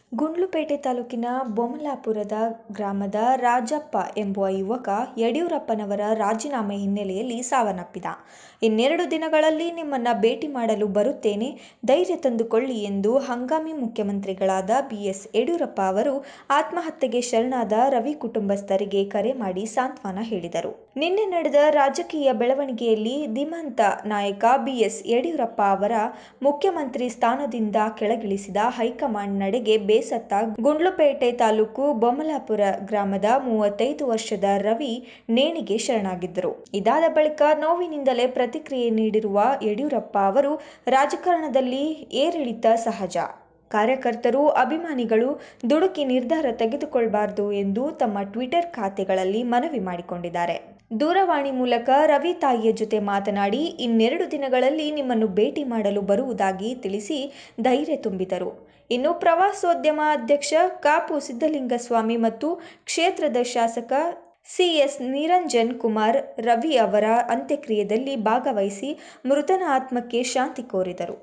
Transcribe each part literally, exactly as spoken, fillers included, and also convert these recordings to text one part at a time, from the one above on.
ಗುಂಡ್ಲುಪೇಟೆ ತಾಲೂಕಿನ ಬೊಮ್ಮಲಾಪುರದ ಗ್ರಾಮದ ರಾಜಪ್ಪ ಎಂಬುವ ಯುವಕ ಯಡಿಯೂರಪ್ಪನವರ ರಾಜೀನಾಮೆ ಹಿನ್ನೆಲೆಯಲ್ಲಿ ಸಾವನ್ನಪ್ಪಿದ. ಇನ್ನೆರಡು ದಿನಗಳಲ್ಲಿ ನಿಮ್ಮನ್ನ ಭೇಟಿ ಮಾಡಲು ಬರುತ್ತೇನೆ, ಧೈರ್ಯ ತಂದುಕೊಳ್ಳಿ ಎಂದು ಹಂಗಾಮಿ ಮುಖ್ಯಮಂತ್ರಿಗಳಾದ ಬಿ ಎಸ್ ಯಡಿಯೂರಪ್ಪ ಅವರು ಆತ್ಮಹತ್ಯೆಗೆ ಶರಣಾದ ರವಿ ಕುಟುಂಬಸ್ಥರಿಗೆ ಕರೆ ಮಾಡಿ ಸಾಂತ್ವನ ಹೇಳಿದರು. ನಿನ್ನೆ ನಡೆದ ರಾಜಕೀಯ ಬೆಳವಣಿಗೆಯಲ್ಲಿ ಧೀಮಂತ ನಾಯಕ ಬಿ ಎಸ್ ಯಡಿಯೂರಪ್ಪ ಅವರ ಮುಖ್ಯಮಂತ್ರಿ ಸ್ಥಾನದಿಂದ ಕೆಳಗಿಳಿಸಿದ ಹೈಕಮಾಂಡ್ ನಡೆಗೆ ಬೇಸತ್ತ ಗುಂಡ್ಲುಪೇಟೆ ತಾಲೂಕು ಬೊಮ್ಮಲಾಪುರ ಗ್ರಾಮದ ಮೂವತ್ತೈದು ವರ್ಷದ ರವಿ ನೇಣಿಗೆ ಶರಣಾಗಿದ್ದರು. ಇದಾದ ಬಳಿಕ ನೋವಿನಿಂದಲೇ ಪ್ರತಿಕ್ರಿಯೆ ನೀಡಿರುವ ಯಡಿಯೂರಪ್ಪ ಅವರು, ರಾಜಕಾರಣದಲ್ಲಿ ಏರಿಳಿತ ಸಹಜ, ಕಾರ್ಯಕರ್ತರು ಅಭಿಮಾನಿಗಳು ದುಡುಕಿ ನಿರ್ಧಾರ ತೆಗೆದುಕೊಳ್ಳಬಾರದು ಎಂದು ತಮ್ಮ ಟ್ವಿಟರ್ ಖಾತೆಗಳಲ್ಲಿ ಮನವಿ ಮಾಡಿಕೊಂಡಿದ್ದಾರೆ. ದೂರವಾಣಿ ಮೂಲಕ ರವಿ ತಾಯಿಯ ಜೊತೆ ಮಾತನಾಡಿ, ಇನ್ನೆರಡು ದಿನಗಳಲ್ಲಿ ನಿಮ್ಮನ್ನು ಭೇಟಿ ಮಾಡಲು ಬರುವುದಾಗಿ ತಿಳಿಸಿ ಧೈರ್ಯ ತುಂಬಿದರು. ಇನ್ನು ಪ್ರವಾಸೋದ್ಯಮ ಅಧ್ಯಕ್ಷ ಕಾಪು ಸಿದ್ದಲಿಂಗಸ್ವಾಮಿ ಮತ್ತು ಕ್ಷೇತ್ರದ ಶಾಸಕ ಸಿ ಎಸ್ ನಿರಂಜನ್ ಕುಮಾರ್ ರವಿ ಅವರ ಅಂತ್ಯಕ್ರಿಯೆಯಲ್ಲಿ ಭಾಗವಹಿಸಿ ಮೃತನ ಆತ್ಮಕ್ಕೆ ಶಾಂತಿ ಕೋರಿದರು.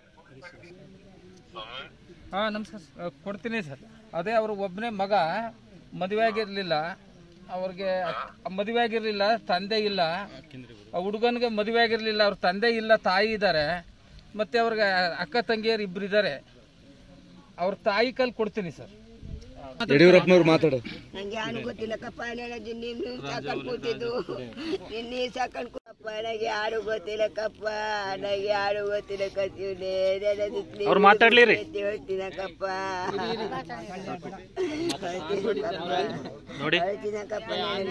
ಹಾಂ ನಮಸ್ಕಾರ, ಕೊಡ್ತೀನಿ ಸರ್. ಅದೇ ಅವರು ಒಬ್ಬನೇ ಮಗ, ಮದುವೆ ಆಗಿರಲಿಲ್ಲ, ಅವ್ರಿಗೆ ಮದುವೆ ಆಗಿರಲಿಲ್ಲ, ತಂದೆ ಇಲ್ಲ. ಹುಡುಗನಿಗೆ ಮದುವೆ ಆಗಿರಲಿಲ್ಲ, ಅವ್ರ ತಂದೆ ಇಲ್ಲ, ತಾಯಿ ಇದ್ದಾರೆ. ಮತ್ತು ಅವ್ರಿಗೆ ಅಕ್ಕ ತಂಗಿಯರು ಇಬ್ಬರು ಇದ್ದಾರೆ. ಅವ್ರ ತಾಯಿ ಕೈಲಿ ಕೊಡ್ತೀನಿ ಸರ್. ಯಡಿಯೂರಪ್ಪನವ್ರು ಮಾತಾಡೋದು ನಂಗೆ ಯಾರು ಗೊತ್ತಿಲ್ಲಕ್ಕಪ್ಪ, ನಿನ್ನೆ ಸಾಕೊಂಡು ಕೂತಿದ್ದು, ನಿನ್ನೆ ಸಾಕೊಂಡು ಕೂತಪ್ಪ, ನನಗೆ ಯಾರು ಗೊತ್ತಿಲ್ಲಕ್ಕಪ್ಪ, ನನಗೆ ಯಾರು ಗೊತ್ತಿಲ್ಲ ಕತ್ತೀವಿ ಅವ್ರು ಮಾತಾಡ್ಲಿರಿ ಹೇಳ್ತೀನಕ್ಕಪ್ಪ ನೋಡಿ ಹೇಳ್ತೀನಕ್ಕಪ್ಪ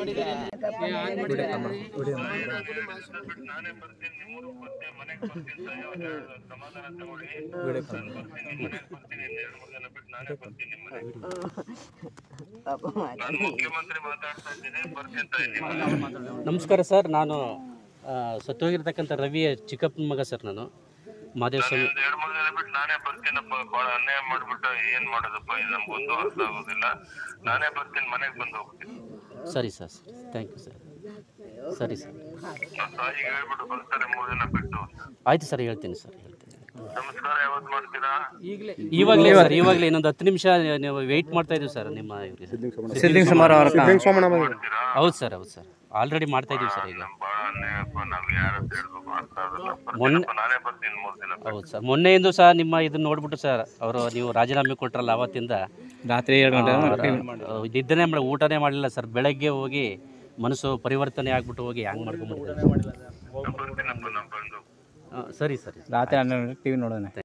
ನಮಸ್ಕಾರ ಸರ್. ನಾನು ಸತ್ತೋಗಿರ್ತಕ್ಕಂಥ ರವಿಯ ಚಿಕ್ಕಪ್ಪನ ಮಗ ಸರ್. ನಾನು ಮಾದೇವ ಸ್ವಾಮಿ. ನಾನೇ ಬರ್ತೀನಪ್ಪ, ಬಹಳ ಅನ್ಯಾಯ ಮಾಡ್ಬಿಟ್ಟು ಏನ್ ಮಾಡೋದಪ್ಪ, ಇದು ನಮ್ಗೊಂದು ಅರ್ಥ ಆಗೋದಿಲ್ಲ. ನಾನೇ ಬರ್ತೀನಿ, ಮನೆಗೆ ಬಂದು ಹೋಗ್ತೀನಿ. ಸರಿ ಸರ್, ಥ್ಯಾಂಕ್ ಯು ಸರ್. ಸರಿ ಸರ್, ತಾಯಿಗೆ ಹೇಳ್ಬಿಟ್ಟು ಬರ್ತಾರೆ ಮೂರು ದಿನ ಬಿಟ್ಟು. ಆಯ್ತು ಸರ್, ಹೇಳ್ತೀನಿ ಸರ್, ಹೇಳ್ತೀನಿ. ನಮಸ್ಕಾರ, ಯಾವತ್ತು ಮಾಡ್ತೀರಾ? ಈಗಲೇ ಇವಾಗಲೇ ಸರ್, ಇವಾಗಲೇ ಇನ್ನೊಂದು ಹತ್ತು ನಿಮಿಷ ನೀವು ವೆಯ್ಟ್ ಮಾಡ್ತಾ ಇದ್ದೀವಿ ಸರ್. ನಿಮ್ಮ ಸಿದ್ಲಿಂಗ ಸಮಾರೋಹ. ಹೌದು ಸರ್, ಹೌದು ಸರ್, ಆಲ್ರೆಡಿ ಮಾಡ್ತಾ ಇದ್ದೀವಿ ಸರ್. ಈಗ ಬಹಳ ಅನ್ಯಾಯಪ್ಪ, ನಾವು ಯಾರು ಹೇಳ್ಬೇಕು ಅರ್ಥ ಆಗೋದಿಲ್ಲ. ಮೊನ್ನೆ ನಾನೇ ಬರ್ತೀನಿ ಮೂರು ದಿನ. ಹೌದು ಸರ್, ಮೊನ್ನೆಯಿಂದ ಸಹ ನಿಮ್ಮ ಇದನ್ನ ನೋಡ್ಬಿಟ್ಟು ಸರ್, ಅವರು ನೀವು ರಾಜೀನಾಮೆ ಕೊಟ್ಟರಲ್ಲ, ಅವತ್ತಿಂದ ರಾತ್ರಿ ಏಳು ಗಂಟೆ ನಿದ್ದೆನೇ ಮಾಡಿ ಊಟನೇ ಮಾಡಲಿಲ್ಲ ಸರ್. ಬೆಳಗ್ಗೆ ಹೋಗಿ ಮನಸ್ಸು ಪರಿವರ್ತನೆ ಆಗ್ಬಿಟ್ಟು ಹೋಗಿ ಹ್ಯಾಂಗ್ ಮಾಡ್ಕೊಂಡ್ಬಿಡ್ತಾರೆ. ಬರ್ತೀನಪ್ಪ, ನಾವು ಬಂದು. ಸರಿ ಸರಿ, ರಾತ್ರಿ ಹನ್ನೆರಡು ಟಿವಿ ನೋಡೋಣ.